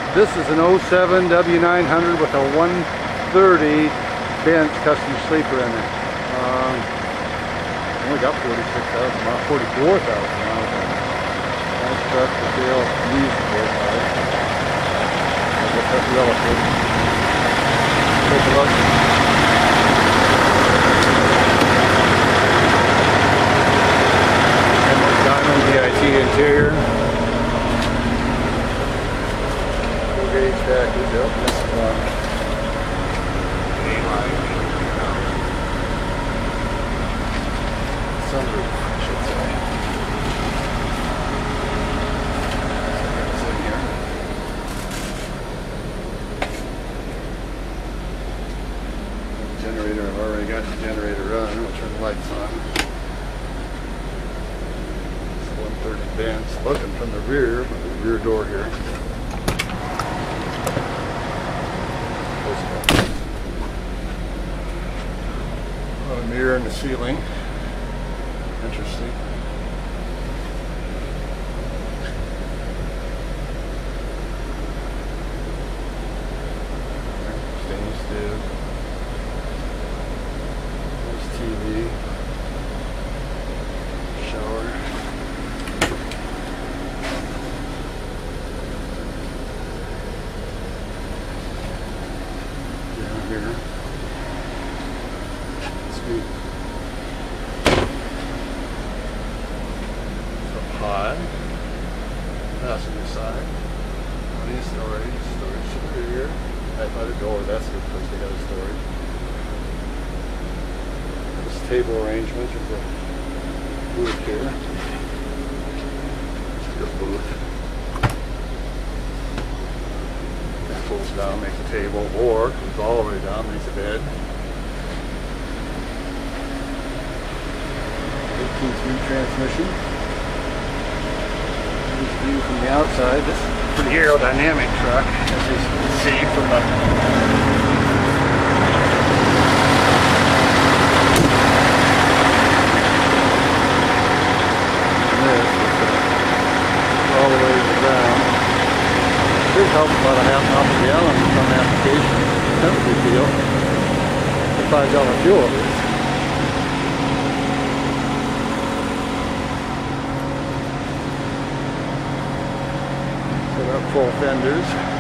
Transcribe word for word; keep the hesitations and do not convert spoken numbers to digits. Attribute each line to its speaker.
Speaker 1: This is an oh seven W nine hundred with a one thirty Benz custom sleeper in it. Um, only got forty-six thousand miles, forty-four thousand miles on it. Nice truck with the old music board on it. I guess that's relative. Take a look. And the Diamond D I T interior. Full gauge package. Yep, this is one. Sunroof, I should say. It's in here. Generator, I've already got the generator running. We'll turn the lights on. It's one thirty Benz. Looking from the rear, the rear door here. A mirror in the ceiling. Interesting. Stainless steel. There's T V. Shower. Down here. Sweet. Pod, passenger side, plenty of storage, storage to the rear, right by the door. That's a good place to get a storage. This table arrangement is a booth here. It's your booth. That pulls down, makes a table, or goes all the way down, makes a bed. eighteen speed transmission. View from the outside. This is a pretty aerodynamic truck, as you can see from the this all the way around. Should help about a half mile per gallon in some applications. That's a big deal. For five dollar fuel at least. Full fenders.